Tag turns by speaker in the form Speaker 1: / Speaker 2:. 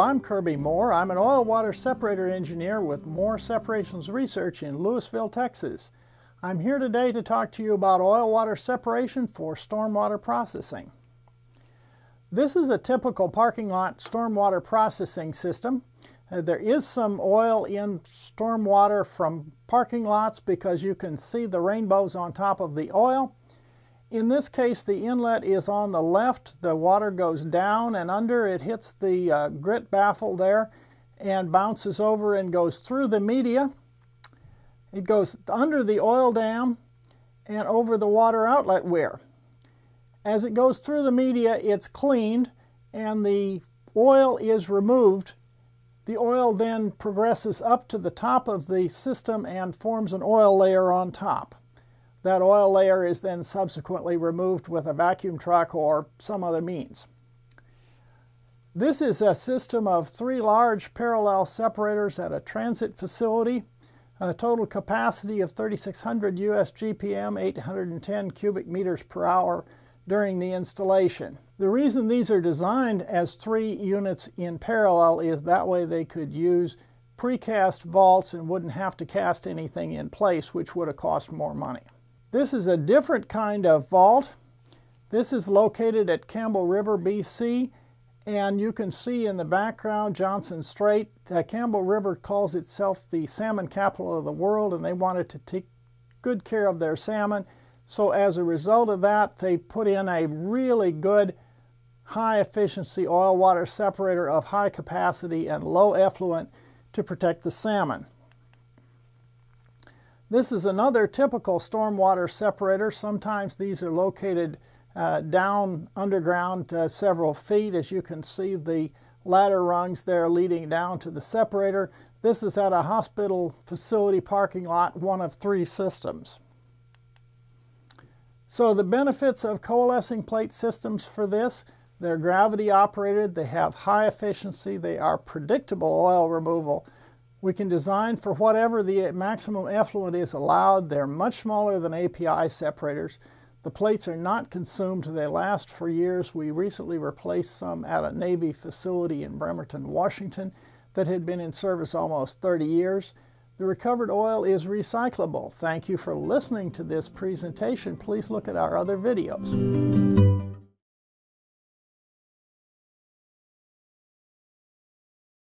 Speaker 1: I'm Kirby Mohr. I'm an oil water separator engineer with Mohr Separations Research in Lewisville, Texas. I'm here today to talk to you about oil water separation for stormwater processing. This is a typical parking lot stormwater processing system. There is some oil in stormwater from parking lots because you can see the rainbows on top of the oil. In this case, the inlet is on the left. The water goes down and under. It hits the grit baffle there and bounces over and goes through the media. It goes under the oil dam and over the water outlet weir. As it goes through the media, it's cleaned and the oil is removed. The oil then progresses up to the top of the system and forms an oil layer on top. That oil layer is then subsequently removed with a vacuum truck or some other means. This is a system of 3 large parallel separators at a transit facility, a total capacity of 3,600 US GPM, 810 cubic meters per hour during the installation. The reason these are designed as 3 units in parallel is that way they could use precast vaults and wouldn't have to cast anything in place, which would have cost more money. This is a different kind of vault. This is located at Campbell River, BC, and you can see in the background Johnson Strait. Campbell River calls itself the salmon capital of the world, and they wanted to take good care of their salmon. So as a result of that, they put in a really good high efficiency oil water separator of high capacity and low effluent to protect the salmon. This is another typical stormwater separator. Sometimes these are located down underground several feet. As you can see, the ladder rungs there leading down to the separator. This is at a hospital facility parking lot, one of 3 systems. So the benefits of coalescing plate systems for this: they're gravity operated, they have high efficiency, they are predictable oil removal. We can design for whatever the maximum effluent is allowed. They're much smaller than API separators. The plates are not consumed. They last for years. We recently replaced some at a Navy facility in Bremerton, Washington that had been in service almost 30 years. The recovered oil is recyclable. Thank you for listening to this presentation. Please look at our other videos.